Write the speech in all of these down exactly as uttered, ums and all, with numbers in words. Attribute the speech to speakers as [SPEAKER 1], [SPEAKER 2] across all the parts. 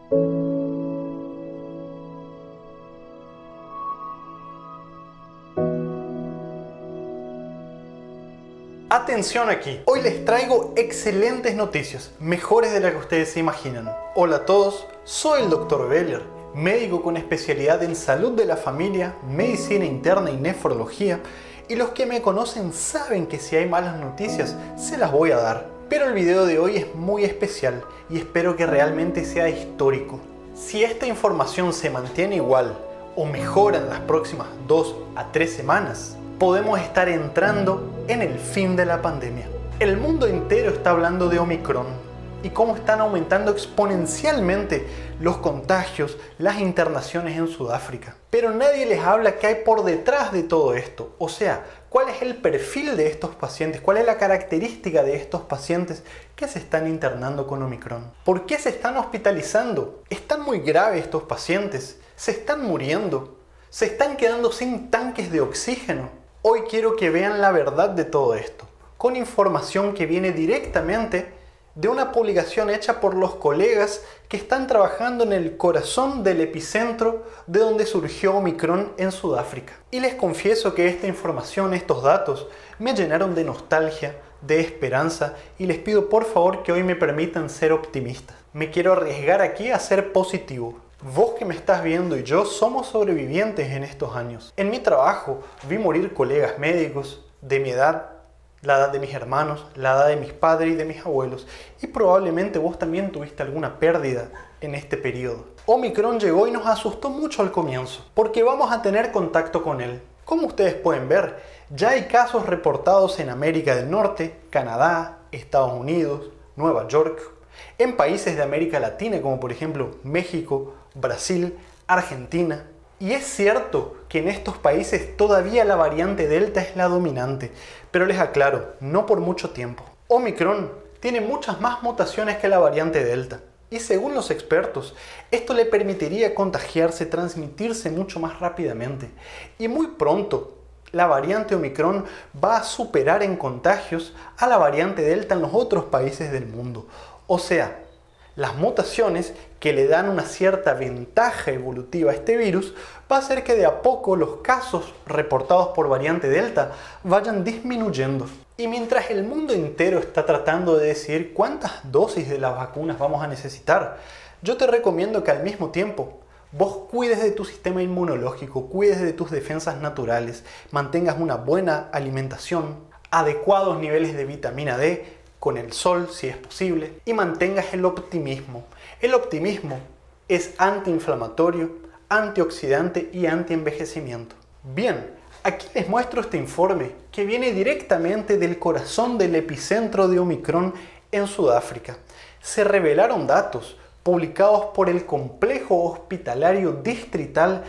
[SPEAKER 1] Atención aquí, hoy les traigo excelentes noticias, mejores de las que ustedes se imaginan. Hola a todos, soy el doctor Beller, médico con especialidad en salud de la familia, medicina interna y nefrología, y los que me conocen saben que si hay malas noticias, se las voy a dar. Pero el video de hoy es muy especial y espero que realmente sea histórico. Si esta información se mantiene igual o mejora en las próximas dos a tres semanas, podemos estar entrando en el fin de la pandemia. El mundo entero está hablando de Omicron y cómo están aumentando exponencialmente los contagios, las internaciones en Sudáfrica. Pero nadie les habla qué hay por detrás de todo esto. O sea, cuál es el perfil de estos pacientes, cuál es la característica de estos pacientes que se están internando con Omicron. ¿Por qué se están hospitalizando? ¿Están muy graves estos pacientes? ¿Se están muriendo? ¿Se están quedando sin tanques de oxígeno? Hoy quiero que vean la verdad de todo esto, con información que viene directamente de una publicación hecha por los colegas que están trabajando en el corazón del epicentro de donde surgió Omicron en Sudáfrica. Y les confieso que esta información, estos datos, me llenaron de nostalgia, de esperanza, y les pido por favor que hoy me permitan ser optimista. Me quiero arriesgar aquí a ser positivo. Vos que me estás viendo y yo somos sobrevivientes en estos años. En mi trabajo vi morir colegas médicos de mi edad, la edad de mis hermanos, la edad de mis padres y de mis abuelos. Y probablemente vos también tuviste alguna pérdida en este periodo. Omicron llegó y nos asustó mucho al comienzo, porque vamos a tener contacto con él. Como ustedes pueden ver, ya hay casos reportados en América del Norte, Canadá, Estados Unidos, Nueva York, en países de América Latina como por ejemplo México, Brasil, Argentina. Y es cierto que en estos países todavía la variante Delta es la dominante, pero les aclaro, no por mucho tiempo. Omicron tiene muchas más mutaciones que la variante Delta, y según los expertos, esto le permitiría contagiarse, transmitirse mucho más rápidamente. Y muy pronto, la variante Omicron va a superar en contagios a la variante Delta en los otros países del mundo. O sea, las mutaciones que le dan una cierta ventaja evolutiva a este virus va a hacer que de a poco los casos reportados por variante Delta vayan disminuyendo. Y mientras el mundo entero está tratando de decidir cuántas dosis de las vacunas vamos a necesitar, yo te recomiendo que al mismo tiempo vos cuides de tu sistema inmunológico, cuides de tus defensas naturales, mantengas una buena alimentación, adecuados niveles de vitamina D, con el sol si es posible, y mantengas el optimismo. El optimismo es antiinflamatorio, antioxidante y antienvejecimiento. Bien, aquí les muestro este informe que viene directamente del corazón del epicentro de Omicron en Sudáfrica. Se revelaron datos publicados por el complejo hospitalario distrital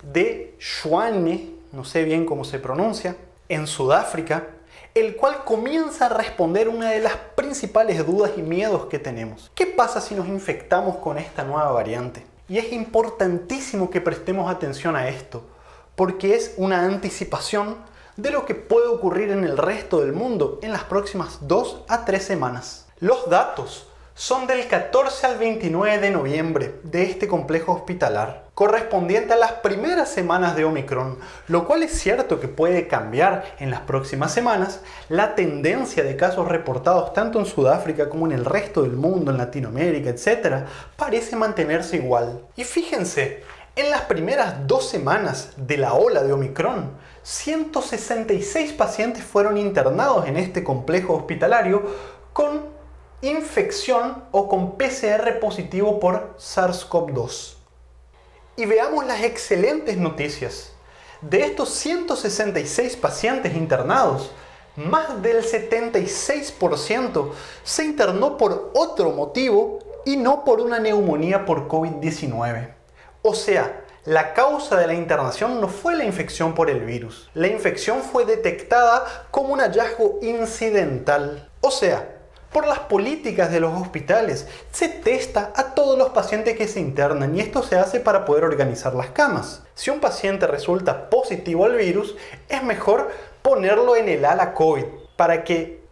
[SPEAKER 1] de Tshwane, no sé bien cómo se pronuncia, en Sudáfrica, el cual comienza a responder una de las principales dudas y miedos que tenemos. ¿Qué pasa si nos infectamos con esta nueva variante? Y es importantísimo que prestemos atención a esto, porque es una anticipación de lo que puede ocurrir en el resto del mundo en las próximas dos a tres semanas. Los datos son del catorce al veintinueve de noviembre de este complejo hospitalar, correspondiente a las primeras semanas de Omicron, lo cual es cierto que puede cambiar en las próximas semanas. La tendencia de casos reportados tanto en Sudáfrica como en el resto del mundo, en Latinoamérica, etcétera, parece mantenerse igual. Y fíjense, en las primeras dos semanas de la ola de Omicron, ciento sesenta y seis pacientes fueron internados en este complejo hospitalario con infección o con P C R positivo por SARS CoV dos. Y veamos las excelentes noticias. De estos ciento sesenta y seis pacientes internados, más del setenta y seis por ciento se internó por otro motivo y no por una neumonía por COVID diecinueve. O sea, la causa de la internación no fue la infección por el virus. La infección fue detectada como un hallazgo incidental. O sea, por las políticas de los hospitales, se testa a todos los pacientes que se internan y esto se hace para poder organizar las camas. Si un paciente resulta positivo al virus, es mejor ponerlo en el ala COVID para que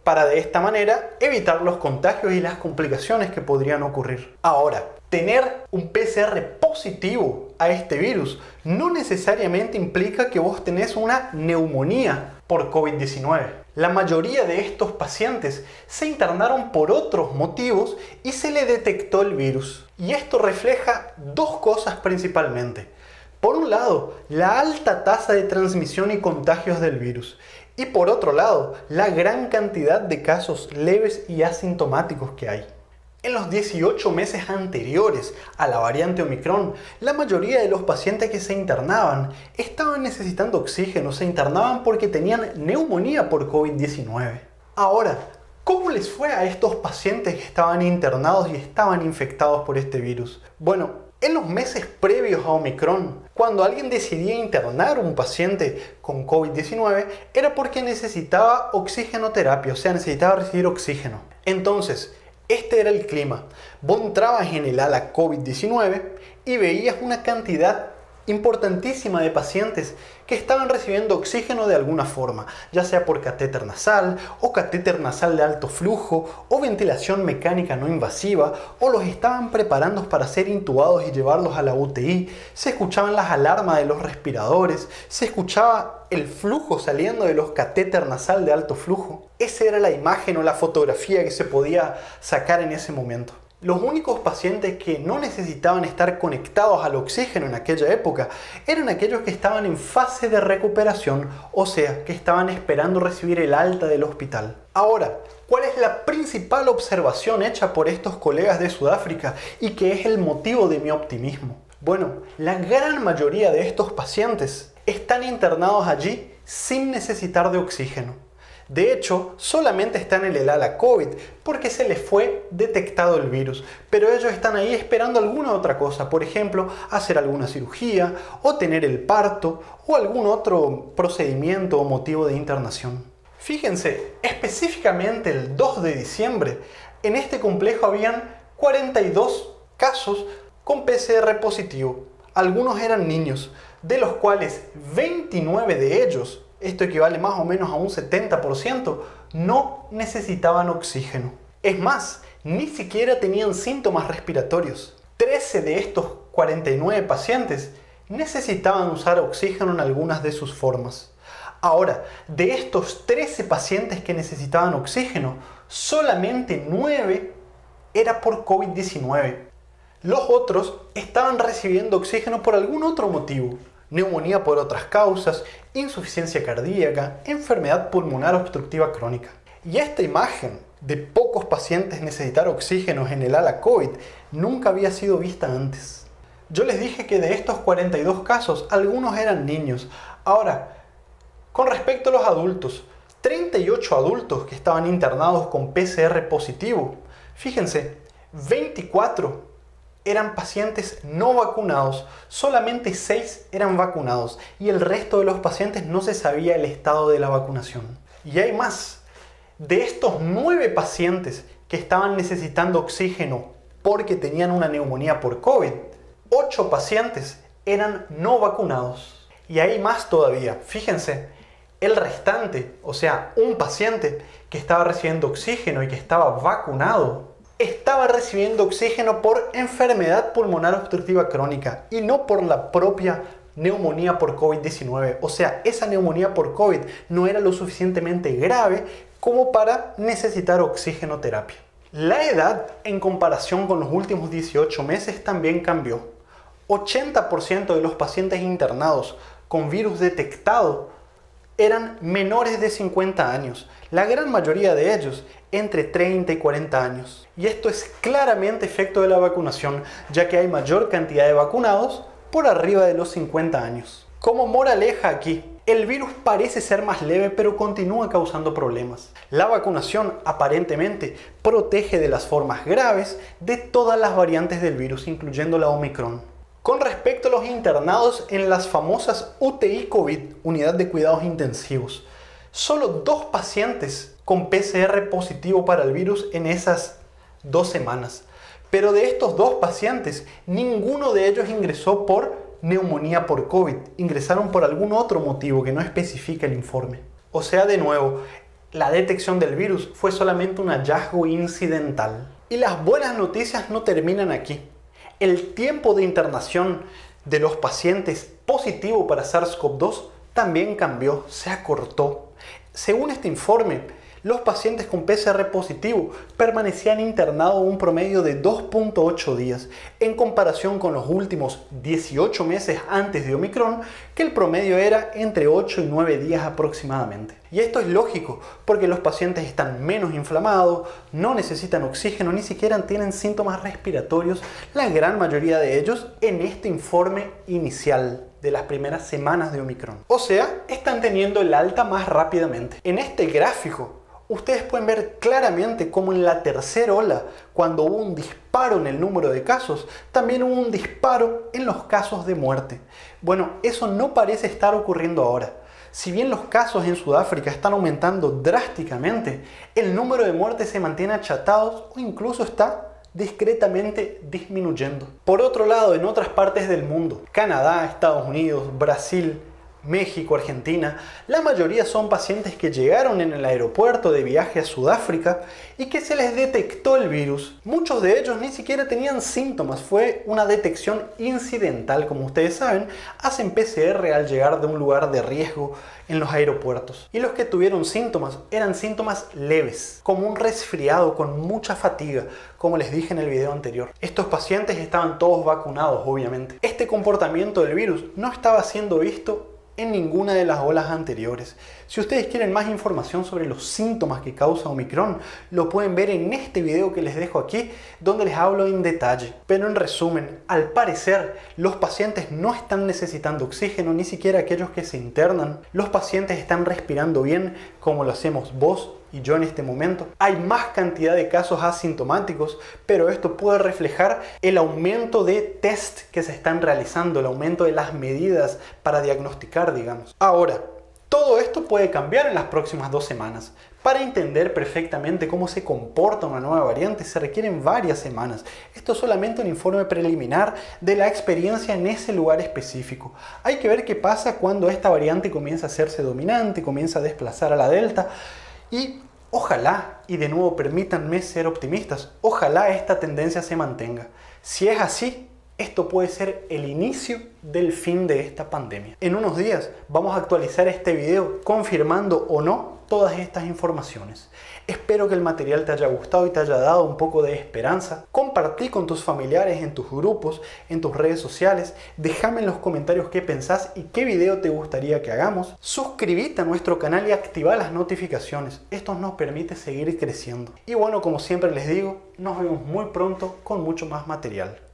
[SPEAKER 1] para de esta manera evitar los contagios y las complicaciones que podrían ocurrir. Ahora, tener un P C R positivo a este virus no necesariamente implica que vos tenés una neumonía por COVID diecinueve. La mayoría de estos pacientes se internaron por otros motivos y se le detectó el virus. Y esto refleja dos cosas principalmente. Por un lado, la alta tasa de transmisión y contagios del virus. Y por otro lado, la gran cantidad de casos leves y asintomáticos que hay. En los dieciocho meses anteriores a la variante Omicron, la mayoría de los pacientes que se internaban estaban necesitando oxígeno, se internaban porque tenían neumonía por COVID diecinueve. Ahora, ¿cómo les fue a estos pacientes que estaban internados y estaban infectados por este virus? Bueno, en los meses previos a Omicron, cuando alguien decidía internar a un paciente con COVID diecinueve, era porque necesitaba oxigenoterapia, o sea, necesitaba recibir oxígeno. Entonces, este era el clima. Vos entrabas en el ala COVID diecinueve y veías una cantidad importantísima de pacientes que estaban recibiendo oxígeno de alguna forma, ya sea por catéter nasal o catéter nasal de alto flujo o ventilación mecánica no invasiva, o los estaban preparando para ser intubados y llevarlos a la U T I. Se escuchaban las alarmas de los respiradores, se escuchaba el flujo saliendo de los catéter nasal de alto flujo. Esa era la imagen o la fotografía que se podía sacar en ese momento. Los únicos pacientes que no necesitaban estar conectados al oxígeno en aquella época eran aquellos que estaban en fase de recuperación, o sea, que estaban esperando recibir el alta del hospital. Ahora, ¿cuál es la principal observación hecha por estos colegas de Sudáfrica y que es el motivo de mi optimismo? Bueno, la gran mayoría de estos pacientes están internados allí sin necesitar de oxígeno. De hecho, solamente están en el ala COVID porque se les fue detectado el virus, pero ellos están ahí esperando alguna otra cosa, por ejemplo, hacer alguna cirugía o tener el parto o algún otro procedimiento o motivo de internación. Fíjense, específicamente el dos de diciembre, en este complejo habían cuarenta y dos casos con P C R positivo. Algunos eran niños, de los cuales veintinueve de ellos, esto equivale más o menos a un setenta por ciento, no necesitaban oxígeno. Es más, ni siquiera tenían síntomas respiratorios. trece de estos cuarenta y nueve pacientes necesitaban usar oxígeno en algunas de sus formas. Ahora, de estos trece pacientes que necesitaban oxígeno, solamente nueve era por COVID diecinueve. Los otros estaban recibiendo oxígeno por algún otro motivo. Neumonía por otras causas, insuficiencia cardíaca, enfermedad pulmonar obstructiva crónica. Y esta imagen de pocos pacientes necesitar oxígenos en el ala COVID nunca había sido vista antes. Yo les dije que de estos cuarenta y dos casos, algunos eran niños. Ahora, con respecto a los adultos, treinta y ocho adultos que estaban internados con P C R positivo. Fíjense, veinticuatro eran pacientes no vacunados, solamente seis eran vacunados y el resto de los pacientes no se sabía el estado de la vacunación. Y hay más, de estos nueve pacientes que estaban necesitando oxígeno porque tenían una neumonía por COVID, ocho pacientes eran no vacunados. Y hay más todavía, fíjense, el restante, o sea, un paciente que estaba recibiendo oxígeno y que estaba vacunado, estaba recibiendo oxígeno por enfermedad pulmonar obstructiva crónica y no por la propia neumonía por COVID diecinueve. O sea, esa neumonía por COVID no era lo suficientemente grave como para necesitar oxigenoterapia. La edad en comparación con los últimos dieciocho meses también cambió. ochenta por ciento de los pacientes internados con virus detectado eran menores de cincuenta años, la gran mayoría de ellos entre treinta y cuarenta años. Y esto es claramente efecto de la vacunación, ya que hay mayor cantidad de vacunados por arriba de los cincuenta años. Como moraleja aquí, el virus parece ser más leve pero continúa causando problemas. La vacunación aparentemente protege de las formas graves de todas las variantes del virus, incluyendo la Omicron. Con respecto a los internados en las famosas U T I COVID, Unidad de Cuidados Intensivos, solo dos pacientes con P C R positivo para el virus en esas dos semanas. Pero de estos dos pacientes, ninguno de ellos ingresó por neumonía por COVID. Ingresaron por algún otro motivo que no especifica el informe. O sea, de nuevo, La detección del virus fue solamente un hallazgo incidental. Y las buenas noticias no terminan aquí. El tiempo de internación de los pacientes positivos para SARS CoV dos también cambió, se acortó. Según este informe, los pacientes con P C R positivo permanecían internados un promedio de dos punto ocho días, en comparación con los últimos dieciocho meses antes de Omicron, que el promedio era entre ocho y nueve días aproximadamente. Y esto es lógico, porque los pacientes están menos inflamados, no necesitan oxígeno, ni siquiera tienen síntomas respiratorios, la gran mayoría de ellos en este informe inicial de las primeras semanas de Omicron. O sea, están teniendo el alta más rápidamente. En este gráfico, ustedes pueden ver claramente cómo en la tercera ola, cuando hubo un disparo en el número de casos, también hubo un disparo en los casos de muerte. Bueno, eso no parece estar ocurriendo ahora. Si bien los casos en Sudáfrica están aumentando drásticamente, el número de muertes se mantiene achatado o incluso está discretamente disminuyendo. Por otro lado, en otras partes del mundo, Canadá, Estados Unidos, Brasil, México, Argentina, la mayoría son pacientes que llegaron en el aeropuerto de viaje a Sudáfrica y que se les detectó el virus. Muchos de ellos ni siquiera tenían síntomas, fue una detección incidental. Como ustedes saben, hacen P C R al llegar de un lugar de riesgo en los aeropuertos. Y los que tuvieron síntomas eran síntomas leves, como un resfriado con mucha fatiga, como les dije en el video anterior. Estos pacientes estaban todos vacunados, obviamente. Este comportamiento del virus no estaba siendo visto en ninguna de las olas anteriores. Si ustedes quieren más información sobre los síntomas que causa Omicron, lo pueden ver en este video que les dejo aquí, donde les hablo en detalle. Pero en resumen, al parecer, los pacientes no están necesitando oxígeno, ni siquiera aquellos que se internan. Los pacientes están respirando bien, como lo hacemos vos y yo en este momento. Hay más cantidad de casos asintomáticos, pero esto puede reflejar el aumento de test que se están realizando, el aumento de las medidas para diagnosticar, digamos. Ahora, todo esto puede cambiar en las próximas dos semanas. Para entender perfectamente cómo se comporta una nueva variante se requieren varias semanas. Esto es solamente un informe preliminar de la experiencia en ese lugar específico. Hay que ver qué pasa cuando esta variante comienza a hacerse dominante, comienza a desplazar a la Delta. Y ojalá, y de nuevo permítanme ser optimistas, ojalá esta tendencia se mantenga. Si es así, esto puede ser el inicio del fin de esta pandemia. En unos días vamos a actualizar este video confirmando o no todas estas informaciones. Espero que el material te haya gustado y te haya dado un poco de esperanza. Compartí con tus familiares en tus grupos, en tus redes sociales. Déjame en los comentarios qué pensás y qué video te gustaría que hagamos. Suscríbete a nuestro canal y activa las notificaciones. Esto nos permite seguir creciendo. Y bueno, como siempre les digo, nos vemos muy pronto con mucho más material.